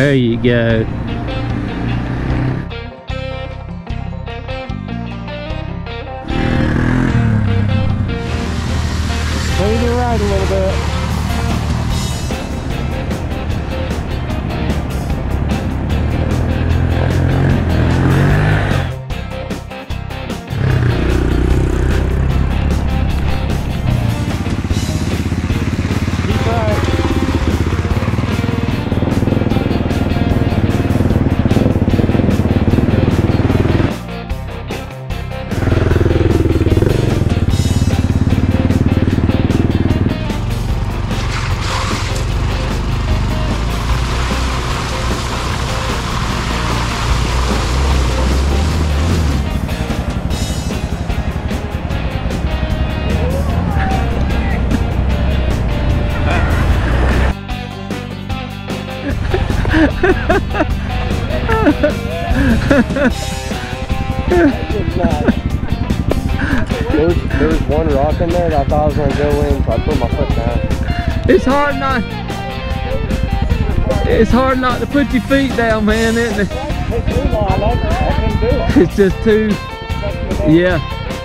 There you go. Move it right a little bit. Keep right. There was one rock in there that I thought I was going to go in, so I put my foot down. It's hard not to put your feet down, man, isn't it? I couldn't do it. It's just too, yeah.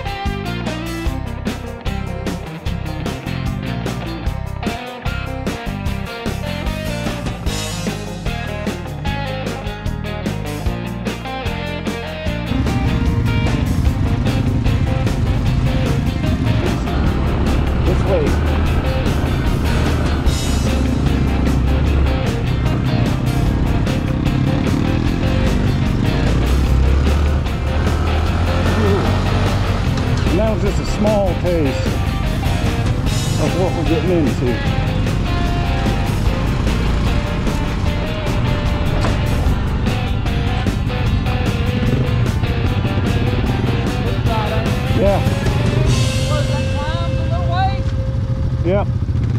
That was just a small taste of what we're getting into. Yeah. Was that climb a little way? Yep.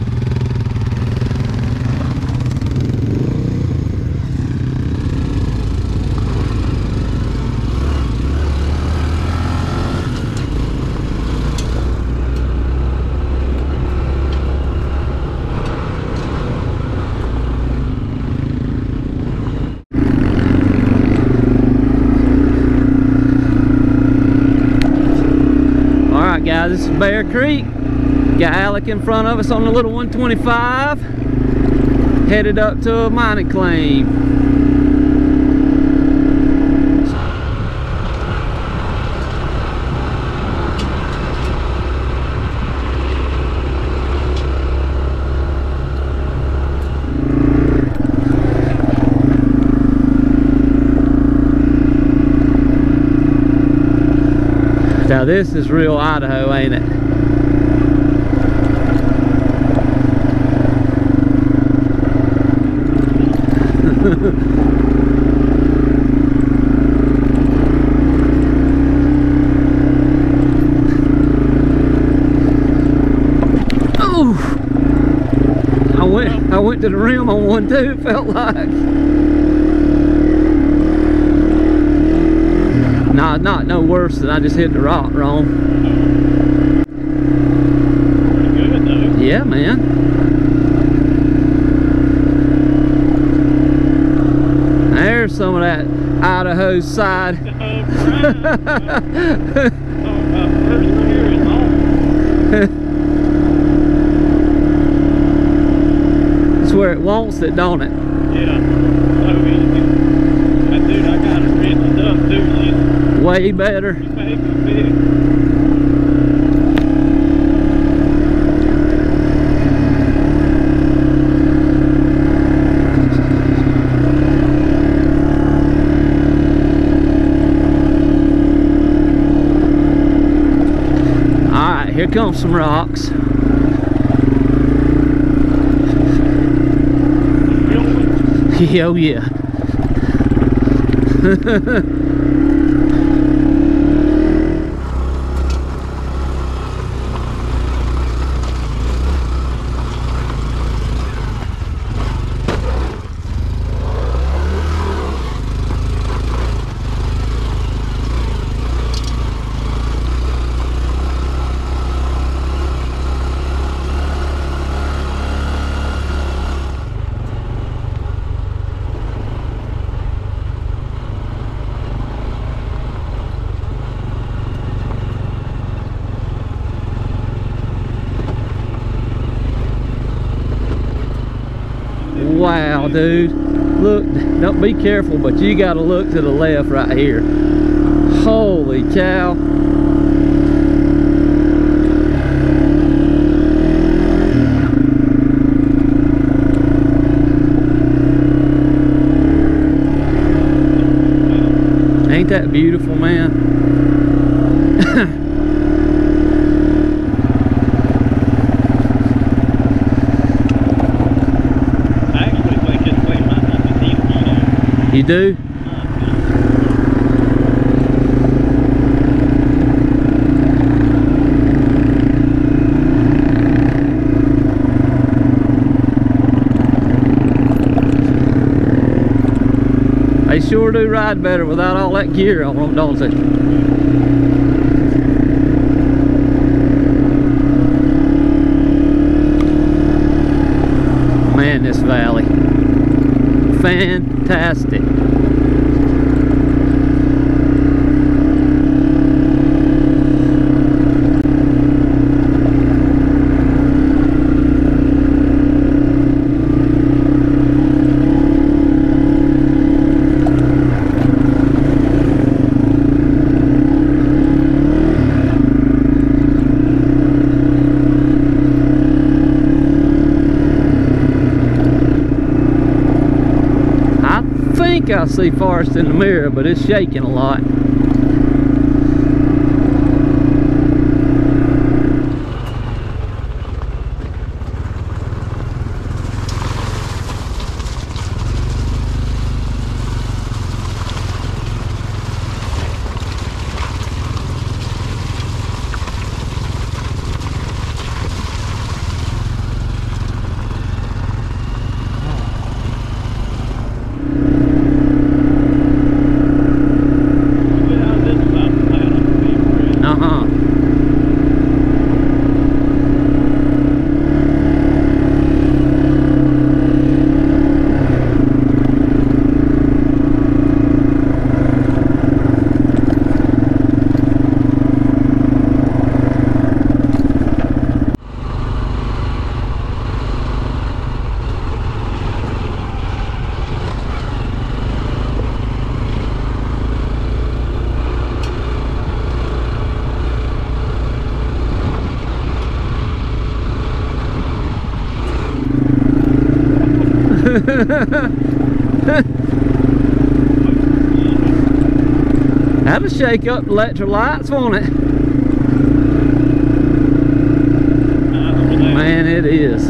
Guys, this is Bear Creek. Got Alec in front of us on the little 125, headed up to a mining claim. Now this is real Idaho, ain't it? Oh! I went to the rim on one too, it felt like. Nah, not no worse than I just hit the rock wrong. Good though. Yeah, man. There's some of that Idaho side. It's where it wants it, don't it? Yeah. So easy. Dude, I got it rinsed up too. Way better. Alright, here comes some rocks. Oh yeah. Oh, dude, look, don't be careful, but you gotta look to the left right here. Holy cow. Ain't that beautiful, man? I actually think this way might not be needed, you know. You do? They sure do ride better without all that gear on them, don't they? Man, this valley. Fantastic. I see forest in the mirror, but it's shaking a lot. That'll shake up the electrolytes, won't it? Man, it is.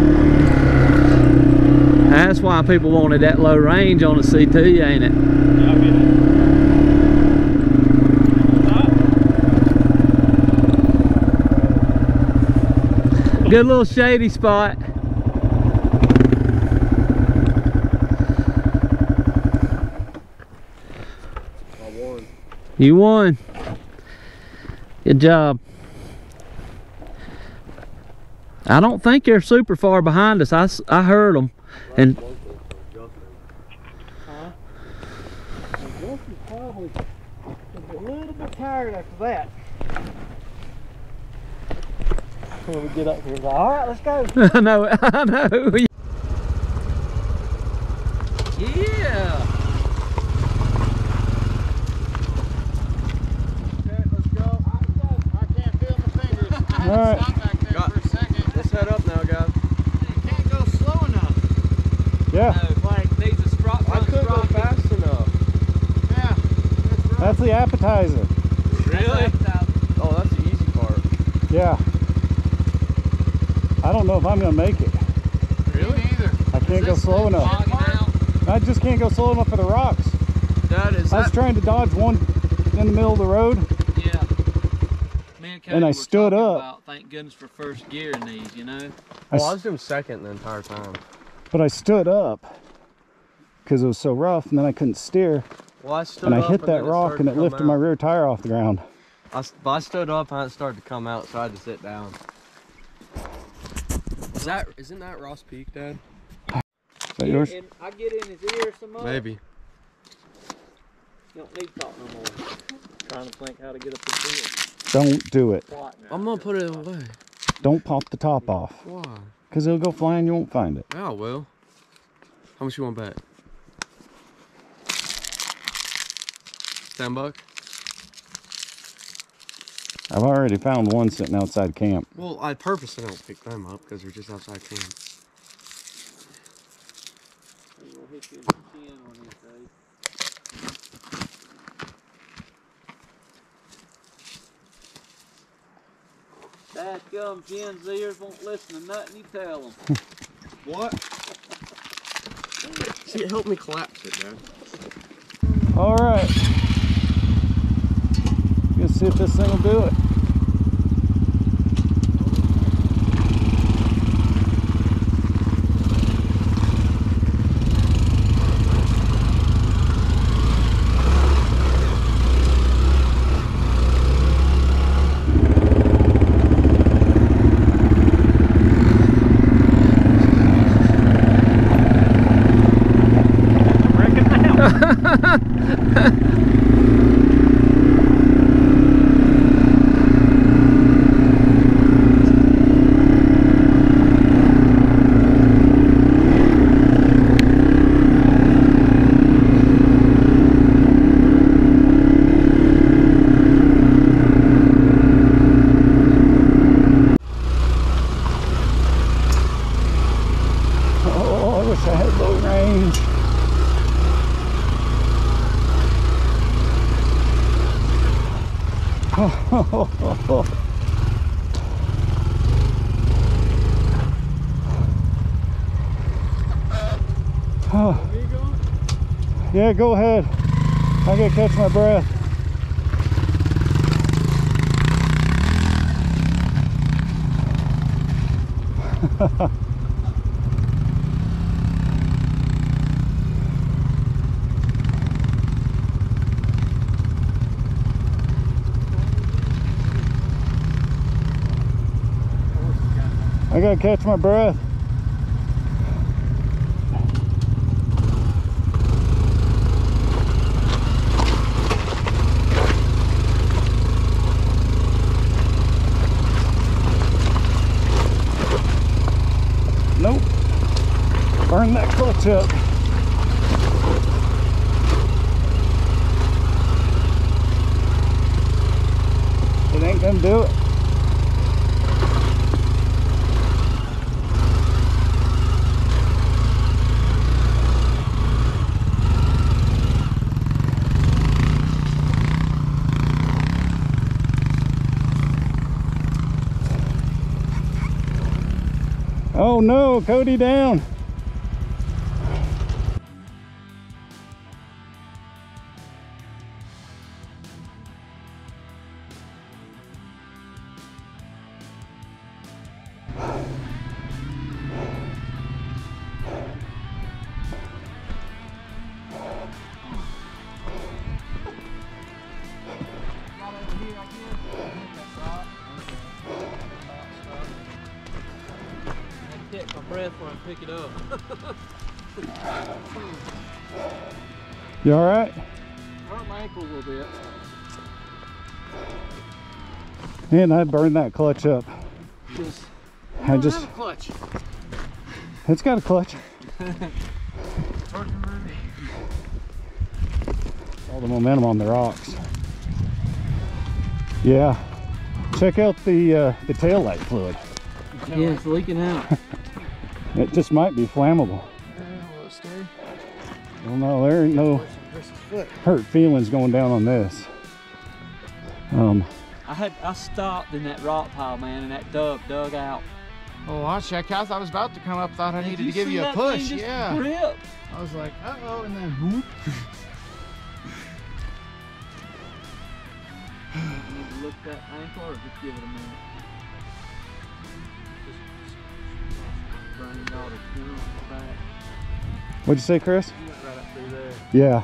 That's why people wanted that low range on the CT, ain't it? Good little shady spot. You won. Good job. I don't think they're super far behind us. I heard them. And Justin's probably a little bit tired after that. When we get up here, like, all right, let's go. I know. Yeah. All right. Stop back there for a second. Let's head up now, guys. You can't go slow enough. Yeah. No, like needs a strop. I could go fast enough. Yeah. That's the appetizer. Really? Oh, that's the easy part. Yeah. I don't know if I'm gonna make it. Really? Me neither. I can't go slow enough. I just can't go slow enough for the rocks. That is. I was trying to dodge one in the middle of the road. Yeah. Me and I were stood talking up. About, thank goodness for first gear in these, you know. I was doing second the entire time. But I stood up because it was so rough, and then I couldn't steer. Well, I stood And I up hit and that then rock, and it lifted my rear tire off the ground. But I stood up and it started to come out, so I had to sit down. Isn't that Ross Peak, Dad? Is that yours? And I get in his ear some more. Maybe. You don't need to talk no more. Trying to think how to get up his ear. Don't do it. I'm gonna put it away. Don't pop the top off. Why? Because it'll go flying, you won't find it. Yeah, I will. How much you want back? $10? I've already found one sitting outside camp. Well, I purposely don't pick them up because they're just outside camp. We'll hit you in the chin one of these days. That gum Gen Zers won't listen to nothing you tell them. What? See, it helped me collapse it, man. All right. Let's see if this thing will do it. Yeah, go ahead. I gotta catch my breath. I gotta catch my breath. Nope. Burn that clutch up. It ain't gonna do it. Oh no, Cody down. Catch my breath before I pick it up. You all right? Hurt my ankle a little bit. And I burned that clutch up. I just have a clutch. It's got a clutch. All the momentum on the rocks. Yeah. Check out the tail light fluid. Yeah, it's leaking out. It just might be flammable. Well, no, there ain't no hurt feelings going down on this. I stopped in that rock pile, man, and that dug out. Oh, I checked. I thought I was about to come up. Thought I needed to give you a push. Yeah. Rip. I was like, uh-oh, and then whoop. You need to look that ankle or just give it a minute. Just burning all the fuel on the back. What'd you say, Chris? You went right up through there. Yeah.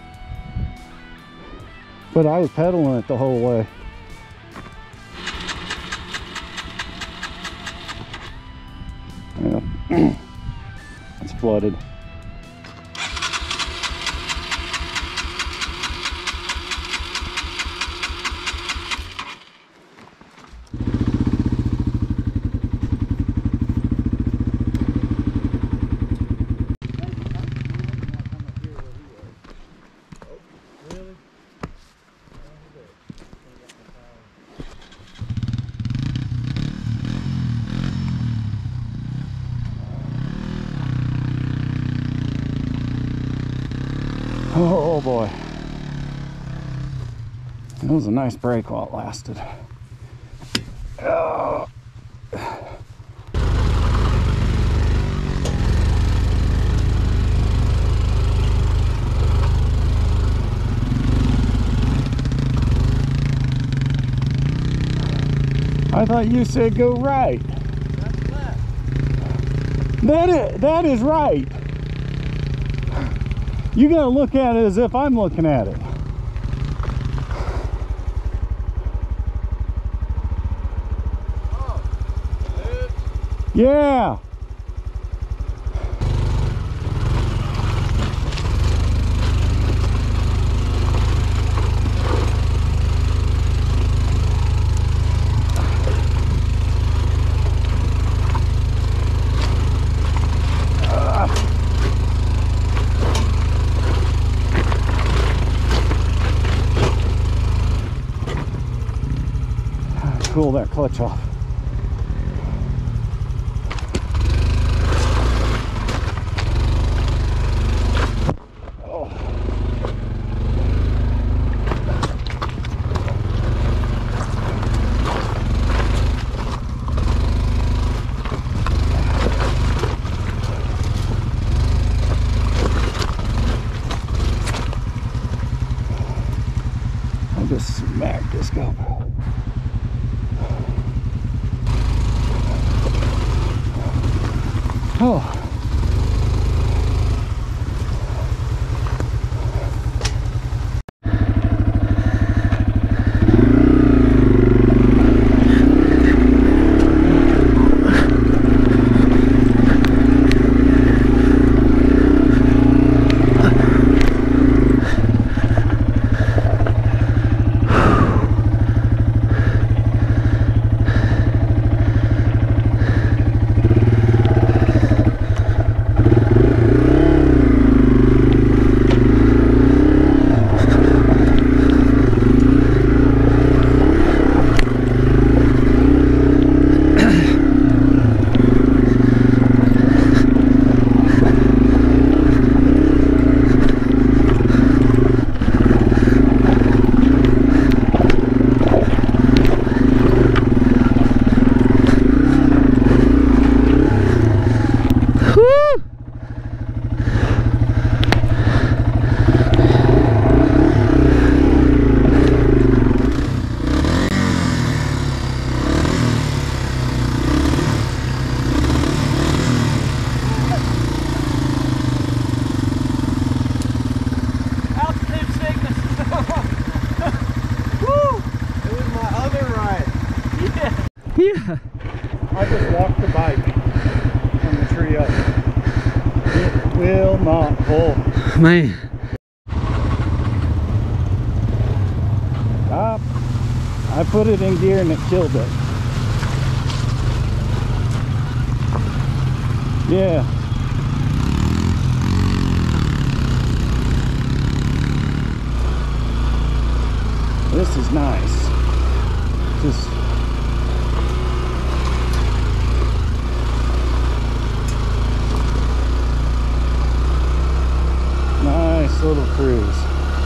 But I was pedaling it the whole way. Yeah. It's flooded. Oh boy. It was a nice break while it lasted. Oh. I thought you said go right. That's left. That is right. You gotta look at it as if I'm looking at it. Oh. Oops. Yeah. Cool that clutch off. Oh. I just smacked this GoPro. Oh. Yeah. I just walked the bike from the tree up. It will not pull. Man. I put it in gear and it killed it. Yeah. This is nice. Just nice little cruise.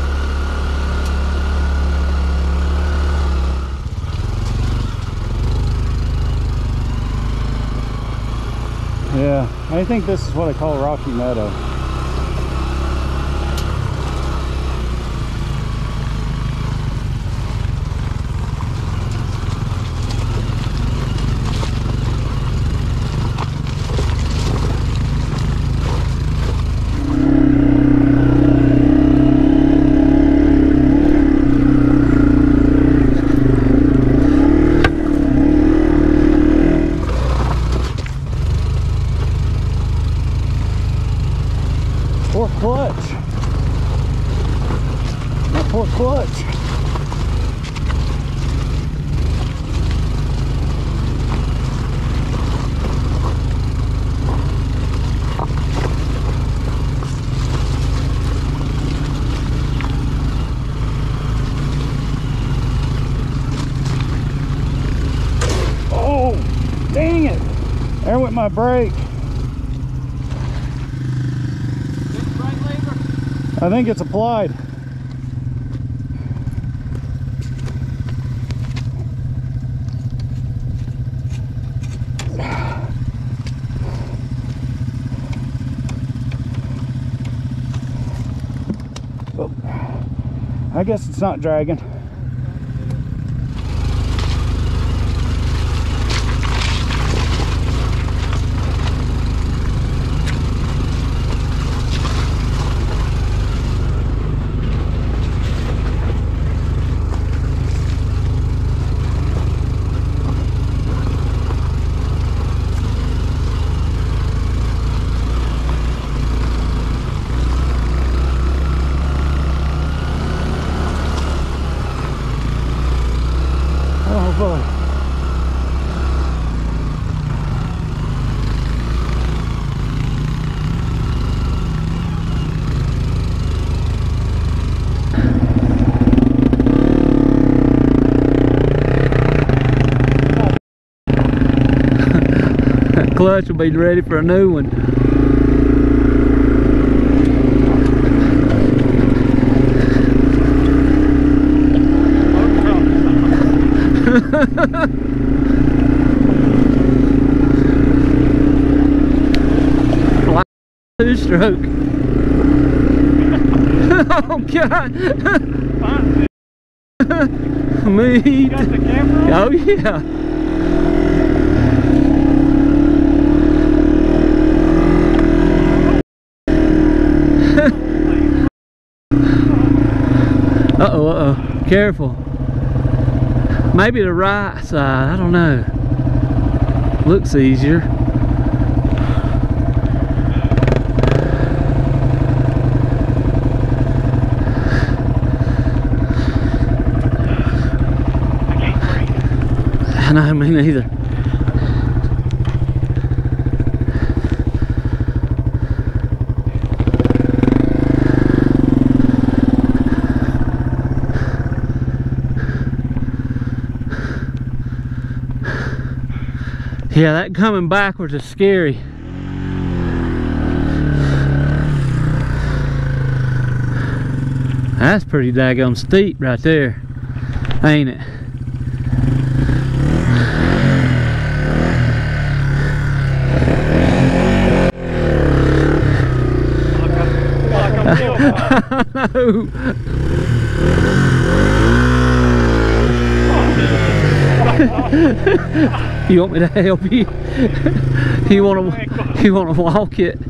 Yeah, I think this is what I call Rocky Meadow. Poor clutch. My poor clutch. Oh, dang it. There went my brake. I think it's applied. Oh, I guess it's not dragging. Oh boy. Clutch will be ready for a new one. Two-stroke. Oh God! Me. You got the camera on? Oh yeah. Uh-oh, uh-oh. Careful. Maybe the right side, I don't know. Looks easier. I know, me neither. Yeah, that coming backwards is scary. That's pretty daggone steep right there, ain't it? You want me to help you? You want to walk it?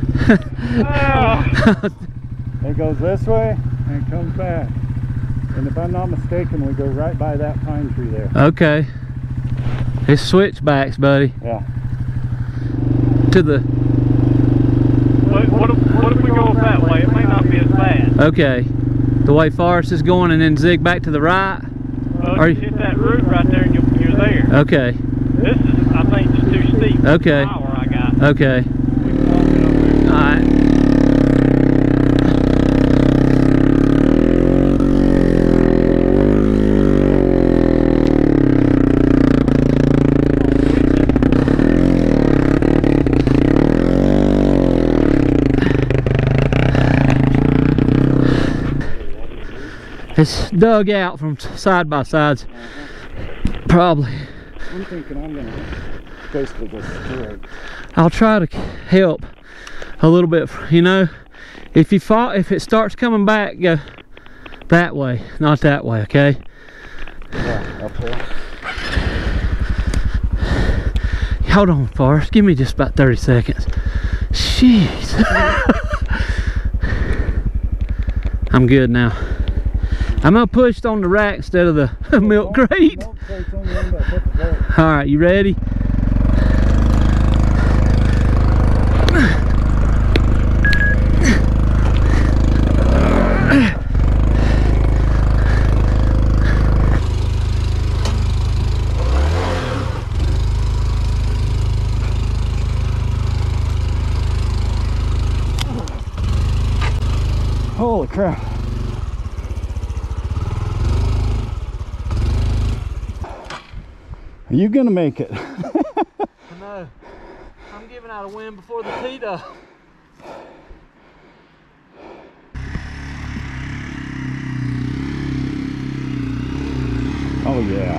It goes this way and it comes back. And if I'm not mistaken, we go right by that pine tree there. Okay. It's switchbacks, buddy. Yeah. To the... What if we go that way? It may not be as bad. Okay. The way Forrest is going and then zig back to the right? Well, you hit that root right there and you're there. Okay. This is, I think, just too steep. Okay. Power I got. Okay. Alright. It's dug out from side by sides. Probably. I'm thinking I'm gonna basically go straight. I'll try to help a little bit, you know. If it starts coming back, go that way, not that way, okay? Yeah, uphill. Hold on, Forrest. Give me just about 30 seconds. Jeez. I'm good now. I'm gonna push it on the rack instead of the milk crate. All right, you ready? Holy crap. Are you gonna make it? No, I'm giving out a win before the tee though. Oh yeah.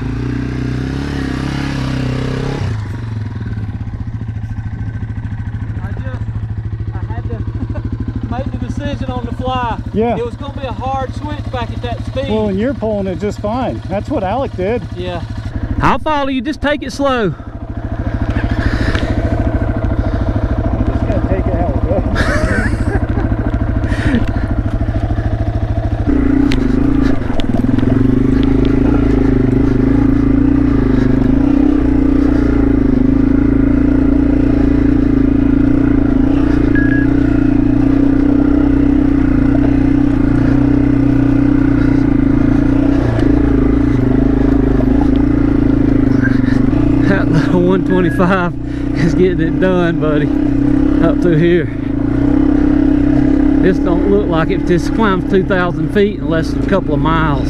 I had to make the decision on the fly. Yeah. It was going to be a hard switch back at that speed. Well, and you're pulling it just fine. That's what Alec did. Yeah. I'll follow you. Just take it slow. I'm just gonna take it how it goes. That little 125 is getting it done, buddy. Up through here. This don't look like it just climbs 2,000 feet in less than a couple of miles.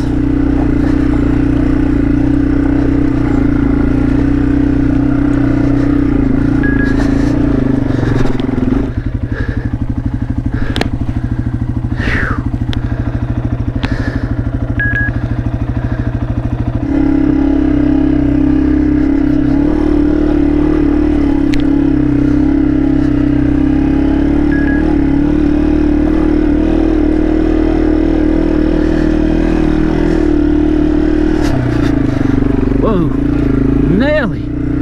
Whoa, Nelly.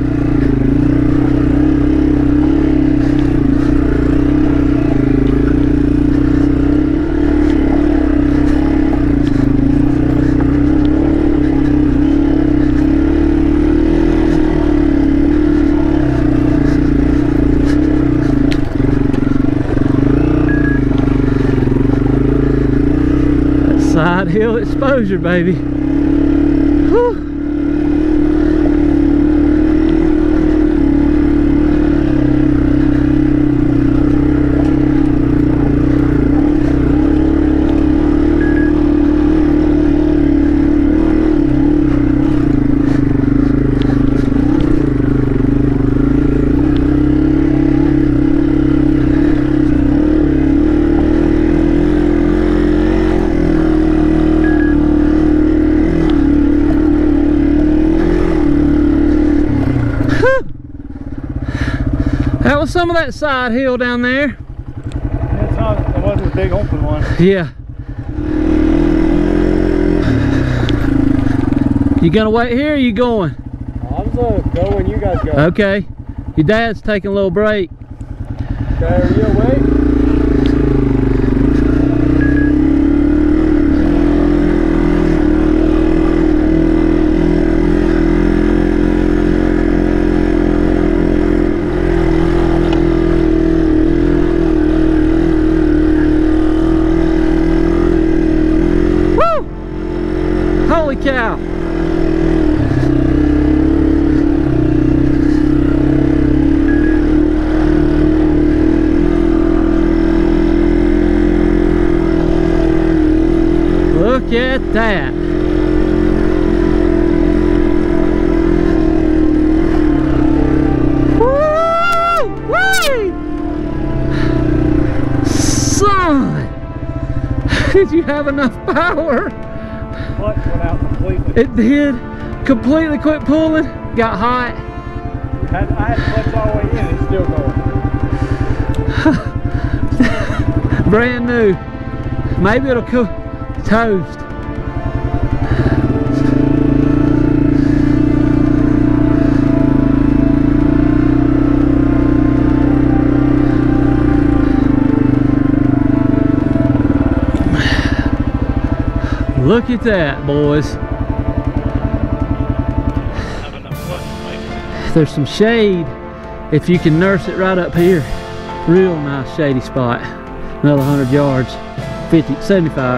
That side hill exposure, baby. Whew. That was some of that side hill down there. It's not, it wasn't a big open one. Yeah. You gonna wait here or you going? I'm gonna go when you guys go. Okay. Your dad's taking a little break. Okay, are you awake? Holy cow! Look at that! Woo-wee! Son! Did you have enough power? Clutch went out completely. It did. Completely quit pulling. Got hot. I had to clutch all the way in. It's still going. Brand new. Maybe it'll cook toast. Look at that, boys. There's some shade if you can nurse it right up here. Real nice shady spot. Another 100 yards. 50, 75.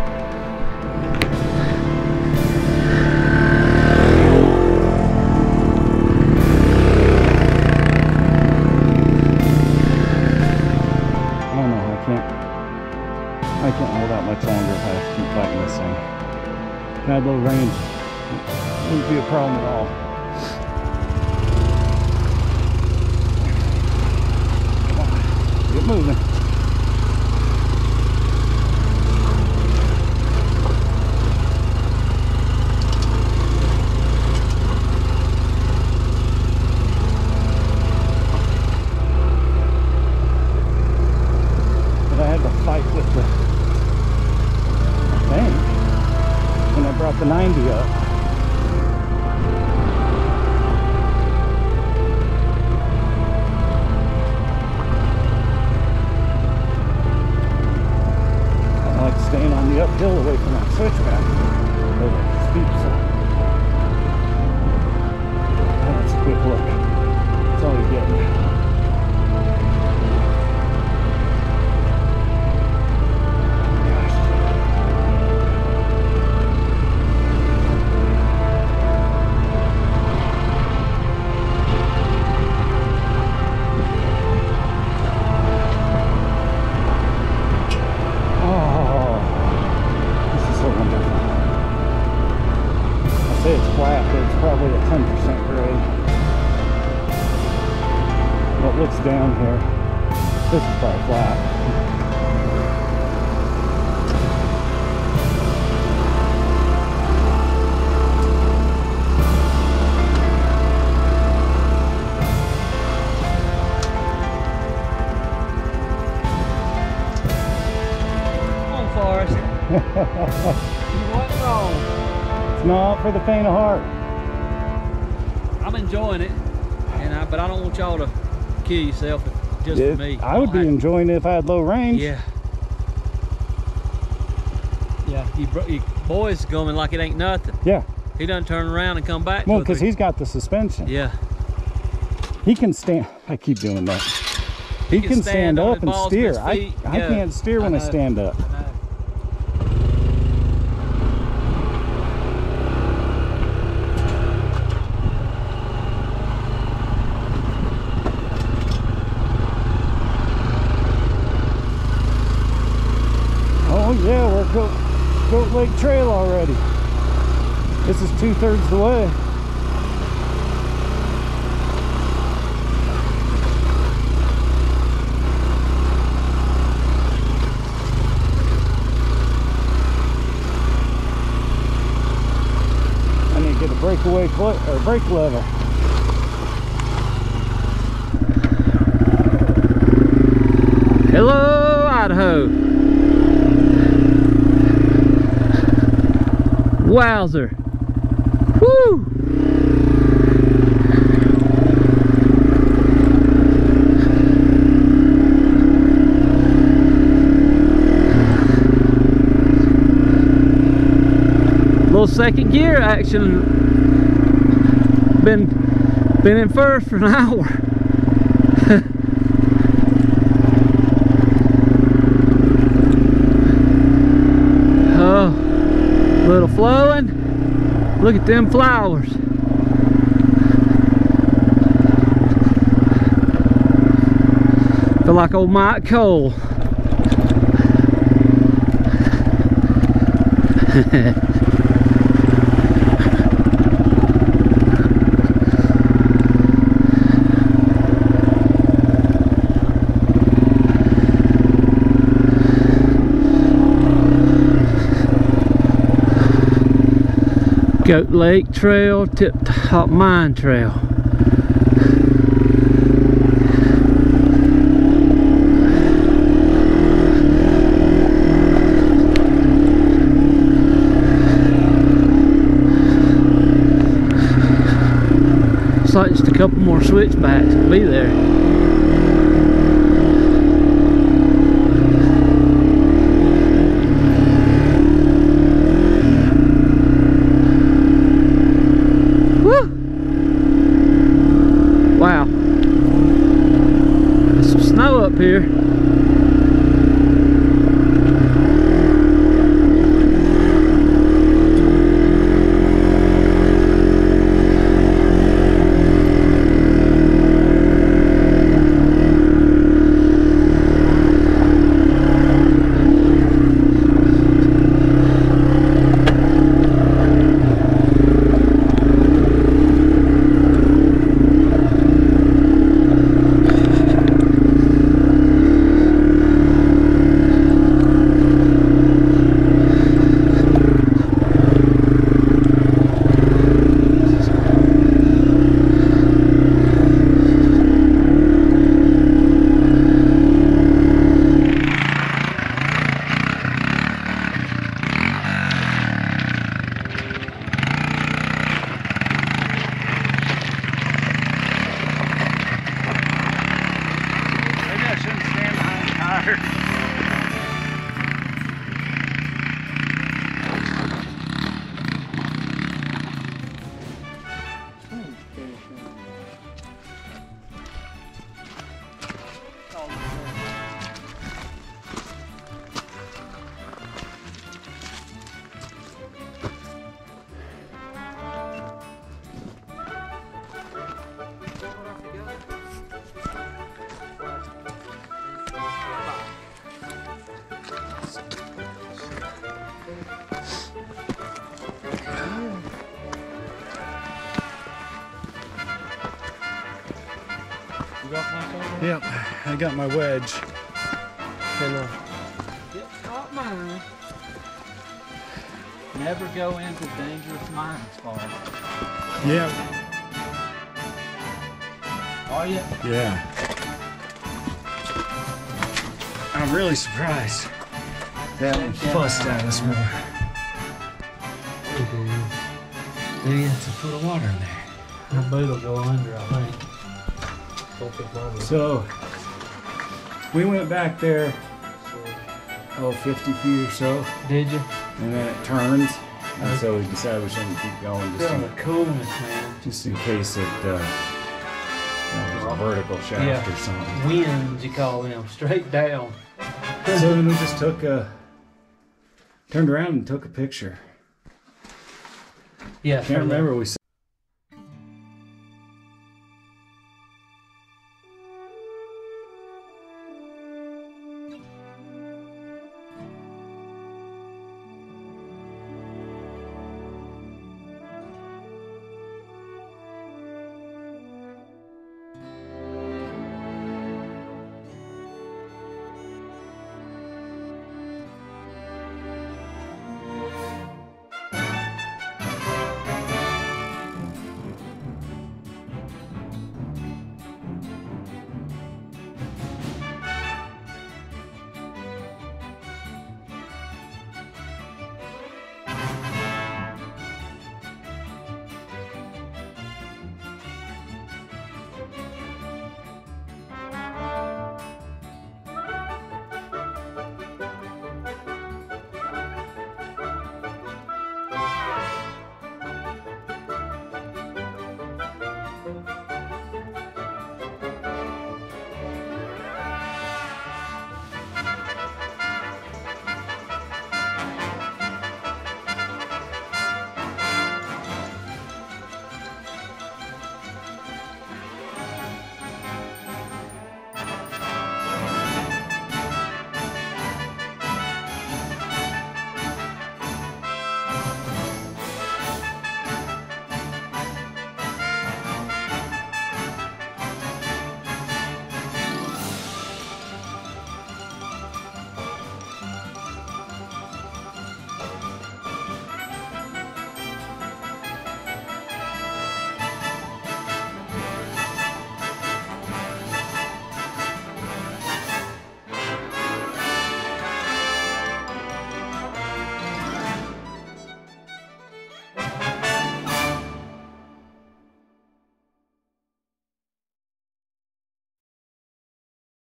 I can't hold out much longer if I have to keep fighting this thing. Had low range, wouldn't be a problem at all. Come on, get moving. probably a 10% grade. What looks down here, this is probably flat. What's wrong? It's not for the faint of heart. I'm enjoying it, but I don't want y'all to kill yourself just for me. I would be enjoying it if I had low range. Yeah. Yeah, you boys going like it ain't nothing. Yeah. He doesn't turn around and come back. Well, because he's got the suspension. Yeah. He can stand. I keep doing that. He can stand up and steer. I can't steer when I stand up. Oh yeah, we're Goat Lake Trail already. This is 2/3 the way. I need to get a breakaway or brake lever. Hello, Idaho. Wowzer. Woo! Little second gear action. Been in first for an hour. Oh, little flowing. Look at them flowers. Feel like old Mike Cole. Goat Lake Trail, Tip Top Mine Trail. It's like just a couple more switchbacks to be there. Wow, there's some snow up here. You got my phone? Yep, I got my wedge. Get caught mine. Never go into dangerous mines, Paul. Yeah. Are you? Yeah. I'm really surprised that one fussed at us more. Maybe that's a foot of water in there. My boot will go under, I think. So we went back there, 50 feet or so, Did you? and then it turns, and so we decided we shouldn't keep going The coolness, man. just in case it was a vertical shaft or something. Winds, you call them, straight down. So then we just turned around and took a picture. Yeah. Can't remember, we